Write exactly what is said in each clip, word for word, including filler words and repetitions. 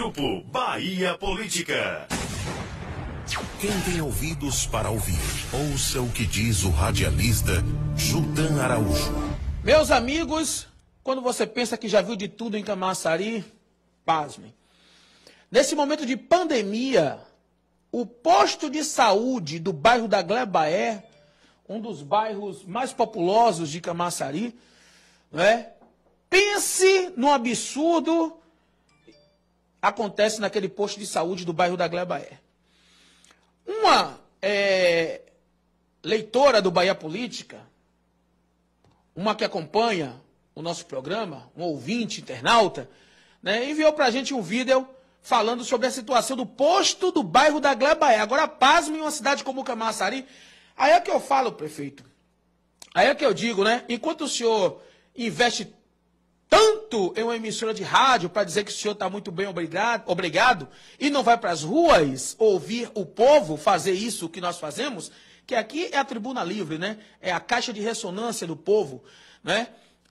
Grupo Bahia Política. Quem tem ouvidos para ouvir, ouça o que diz o radialista Jutan Araújo. Meus amigos, quando você pensa que já viu de tudo em Camaçari, pasmem. Nesse momento de pandemia, o posto de saúde do bairro da Glebaé, um dos bairros mais populosos de Camaçari, né? Pense no absurdo acontece naquele posto de saúde do bairro da Glebaé. Uma é, leitora do Bahia Política, uma que acompanha o nosso programa, um ouvinte, internauta, né, enviou para a gente um vídeo falando sobre a situação do posto do bairro da Glebaé. Agora, pasme em uma cidade como Camaçari. Aí é que eu falo, prefeito. Aí é que eu digo, né? Enquanto o senhor investe tanto em uma emissora de rádio para dizer que o senhor está muito bem obrigado, obrigado e não vai para as ruas ouvir o povo fazer isso que nós fazemos, que aqui é a tribuna livre, né? É a caixa de ressonância do povo, né?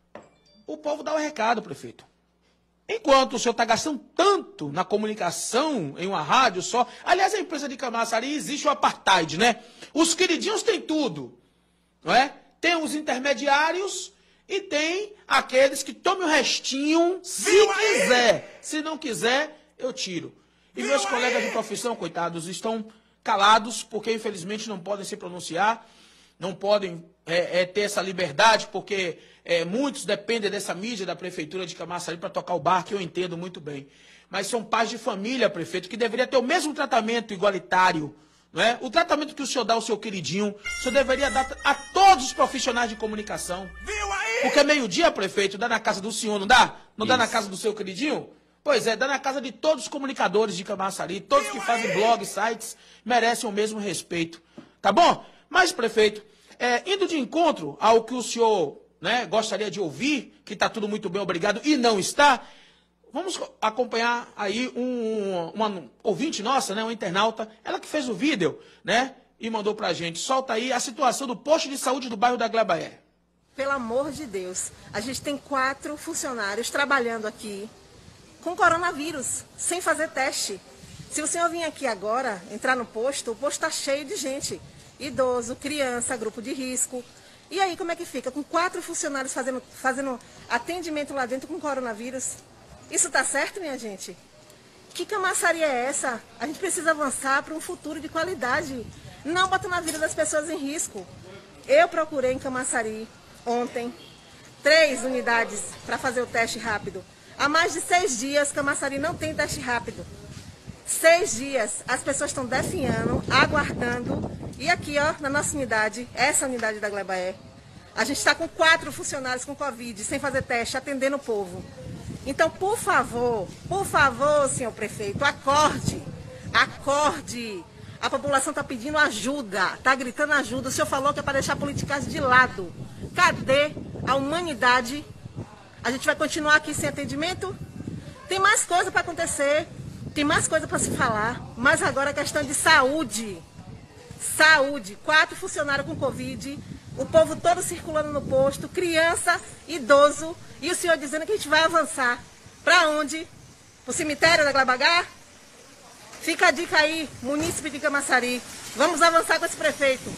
O povo dá o recado, prefeito. Enquanto o senhor está gastando tanto na comunicação em uma rádio só, aliás, a empresa de Camaçari existe o apartheid, né? Os queridinhos têm tudo, não é? Tem os intermediários e tem aqueles que tomem o restinho se quiser. Se não quiser, eu tiro. E meus colegas de profissão, coitados, estão calados porque, infelizmente, não podem se pronunciar, não podem é, é, ter essa liberdade, porque é, muitos dependem dessa mídia da prefeitura de Camaçari para tocar o barco, eu entendo muito bem. Mas são pais de família, prefeito, que deveria ter o mesmo tratamento igualitário, não é? O tratamento que o senhor dá ao seu queridinho, o senhor deveria dar a todos os profissionais de comunicação. Viu aí? Porque meio-dia, prefeito, dá na casa do senhor, não dá? Não Isso. Dá na casa do seu queridinho? Pois é, dá na casa de todos os comunicadores de Camaçari, todos Viu que fazem aí? blogs, sites, merecem o mesmo respeito. Tá bom? Mas, prefeito, é, indo de encontro ao que o senhor, né, gostaria de ouvir, que está tudo muito bem, obrigado, e não está, vamos acompanhar aí um, uma ouvinte nossa, né, uma internauta, ela que fez o vídeo, né, e mandou pra gente. Solta aí a situação do posto de saúde do bairro da Glebaé. Pelo amor de Deus, a gente tem quatro funcionários trabalhando aqui com coronavírus, sem fazer teste. Se o senhor vir aqui agora, entrar no posto, o posto está cheio de gente. Idoso, criança, grupo de risco. E aí, como é que fica? Com quatro funcionários fazendo, fazendo atendimento lá dentro com coronavírus. Isso está certo, minha gente? Que Camaçari é essa? A gente precisa avançar para um futuro de qualidade. Não botando a vida das pessoas em risco. Eu procurei em Camaçari ontem três unidades para fazer o teste rápido. Há mais de seis dias, Camaçari não tem teste rápido. Seis dias, as pessoas estão definhando, aguardando. E aqui, ó, na nossa unidade, essa unidade da Glebaé, a gente está com quatro funcionários com Covid, sem fazer teste, atendendo o povo. Então, por favor, por favor, senhor prefeito, acorde, acorde. A população está pedindo ajuda, está gritando ajuda. O senhor falou que é para deixar a politicagem de lado. Cadê a humanidade? A gente vai continuar aqui sem atendimento? Tem mais coisa para acontecer, tem mais coisa para se falar, mas agora a questão de saúde. Saúde, quatro funcionários com Covid, o povo todo circulando no posto, criança, idoso, e o senhor dizendo que a gente vai avançar. Para onde? Para o cemitério da Glabagá? Fica a dica aí, munícipe de Camaçari. Vamos avançar com esse prefeito.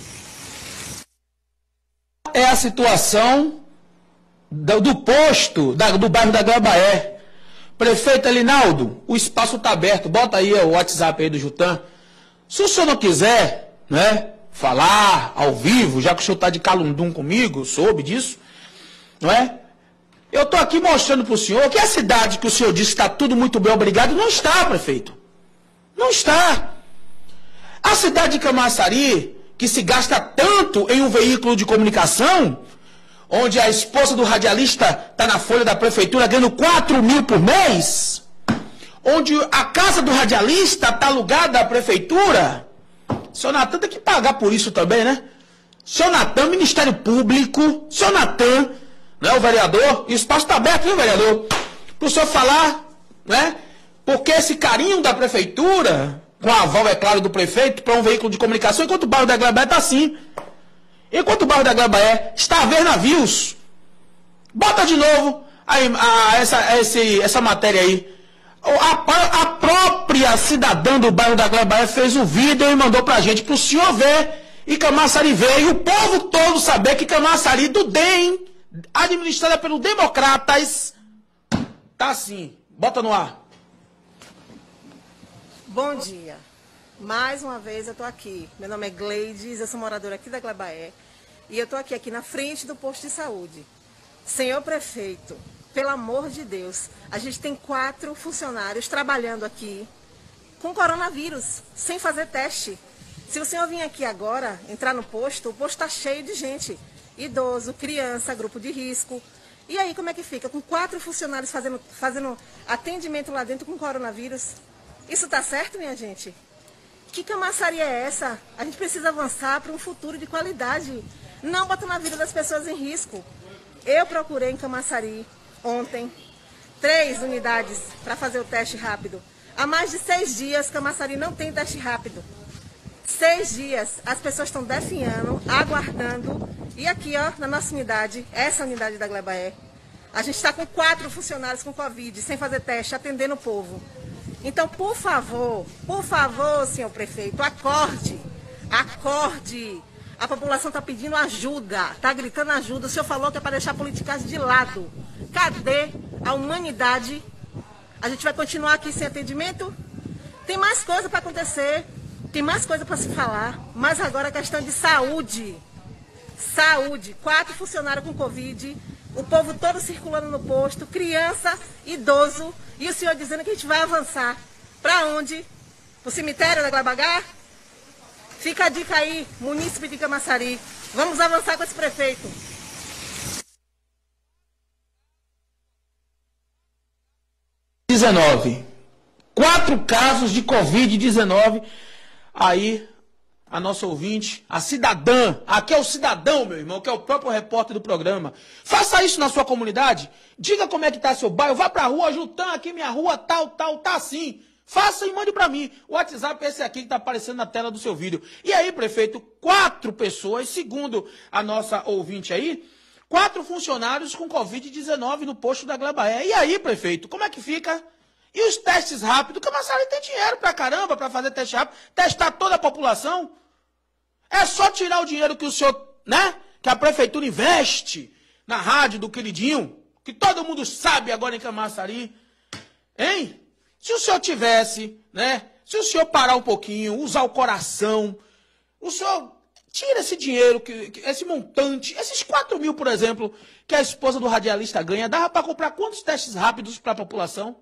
É a situação do, do posto da, do bairro da Glebaé. Prefeito Elinaldo, o espaço está aberto. Bota aí o WhatsApp aí do Jutan. Se o senhor não quiser, né, falar ao vivo, já que o senhor está de calundum comigo, soube disso, não é? Eu estou aqui mostrando para o senhor que a cidade que o senhor disse que está tudo muito bem, obrigado, não está, prefeito. Não está. A cidade de Camaçari, que se gasta tanto em um veículo de comunicação, onde a esposa do radialista está na folha da prefeitura ganhando quatro mil por mês, onde a casa do radialista está alugada à prefeitura, o senhor Natan tem que pagar por isso também, né? O senhor Natan, Ministério Público, o senhor Natan, né, o vereador, e o espaço está aberto, viu, vereador? Para o senhor falar, né? Porque esse carinho da prefeitura, com a aval, é claro, do prefeito, para um veículo de comunicação, enquanto o bairro da Glebaé está assim. Enquanto o bairro da Glebaé está a ver navios. Bota de novo a, a, essa, a esse, essa matéria aí. A, a própria cidadã do bairro da Gleba fez um vídeo e mandou pra gente, pro senhor ver, e Camaçari ver, e o povo todo saber que Camaçari do D E M, administrada pelo Democratas, tá assim. Bota no ar. Bom dia. Mais uma vez eu tô aqui. Meu nome é Gleides, eu sou moradora aqui da Glebaé, e eu tô aqui, aqui na frente do posto de saúde. Senhor prefeito, pelo amor de Deus, a gente tem quatro funcionários trabalhando aqui com coronavírus, sem fazer teste. Se o senhor vir aqui agora, entrar no posto, o posto está cheio de gente. Idoso, criança, grupo de risco. E aí, como é que fica? Com quatro funcionários fazendo, fazendo atendimento lá dentro com coronavírus? Isso está certo, minha gente? Que Camaçari é essa? A gente precisa avançar para um futuro de qualidade, não botando a vida das pessoas em risco. Eu procurei em Camaçari ontem três unidades para fazer o teste rápido. Há mais de seis dias, Camaçari não tem teste rápido. Seis dias, as pessoas estão definhando, aguardando. E aqui, ó, na nossa unidade, essa unidade da Glebaé, a gente está com quatro funcionários com Covid, sem fazer teste, atendendo o povo. Então, por favor, por favor, senhor prefeito, acorde, acorde. A população está pedindo ajuda, está gritando ajuda. O senhor falou que é para deixar a politicagem de lado. Cadê a humanidade? A gente vai continuar aqui sem atendimento? Tem mais coisa para acontecer, tem mais coisa para se falar, mas agora a questão de saúde. Saúde, quatro funcionários com Covid, o povo todo circulando no posto, criança, idoso, e o senhor dizendo que a gente vai avançar. Para onde? Para o cemitério da Glabagá? Fica a dica aí, munícipe de Camaçari. Vamos avançar com esse prefeito. dezenove. Quatro casos de Covid dezenove. Aí, a nossa ouvinte, a cidadã, aqui é o cidadão, meu irmão, que é o próprio repórter do programa. Faça isso na sua comunidade. Diga como é que tá seu bairro. Vá pra rua, Jutã, aqui minha rua, tal, tal, tá assim. Faça e mande pra mim. O WhatsApp é esse aqui que tá aparecendo na tela do seu vídeo. E aí, prefeito, quatro pessoas, segundo a nossa ouvinte aí, quatro funcionários com Covid dezenove no posto da Glebaé. E aí, prefeito, como é que fica? E os testes rápidos? Camaçari tem dinheiro pra caramba pra fazer teste rápido, testar toda a população. É só tirar o dinheiro que o senhor, né, que a prefeitura investe na rádio do queridinho, que todo mundo sabe agora em Camaçari. Hein? Se o senhor tivesse, né, se o senhor parar um pouquinho, usar o coração, o senhor tira esse dinheiro, que, que, esse montante, esses quatro mil, por exemplo, que a esposa do radialista ganha, dava para comprar quantos testes rápidos para a população?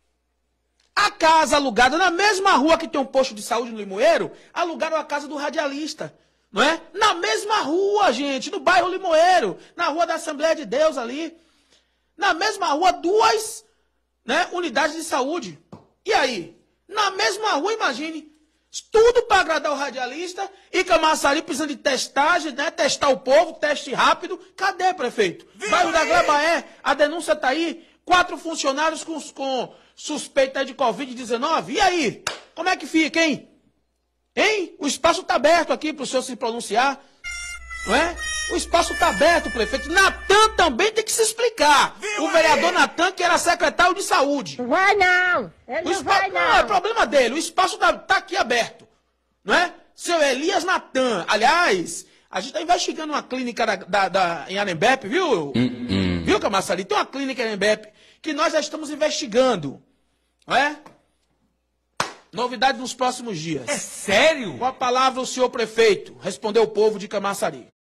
A casa alugada, na mesma rua que tem um posto de saúde no Limoeiro, alugaram a casa do radialista, não é? Na mesma rua, gente, no bairro Limoeiro, na rua da Assembleia de Deus ali. Na mesma rua, duas, né, unidades de saúde. E aí? Na mesma rua, imagine, tudo para agradar o radialista e Camaçari precisando de testagem, né, testar o povo, teste rápido. Cadê, prefeito? Viu bairro aí? Da Glebaé, a denúncia está aí, quatro funcionários com... com suspeita de Covid dezenove? E aí? Como é que fica, hein? Hein? O espaço está aberto aqui para o senhor se pronunciar. Não é? O espaço está aberto, prefeito. Natan também tem que se explicar. Viu o vereador Natan, que era secretário de saúde. Não vai não. Ele o não vai não. Não, é problema dele. O espaço está tá aqui aberto. Não é? Seu Elias Natan. Aliás, a gente está investigando uma clínica da, da, da, em Arembepe, viu? Hum, hum. Viu, Camaçari? Tem uma clínica em Arembepe que nós já estamos investigando. Não é? Novidade nos próximos dias. É sério? Com a palavra o senhor prefeito, respondeu o povo de Camaçari.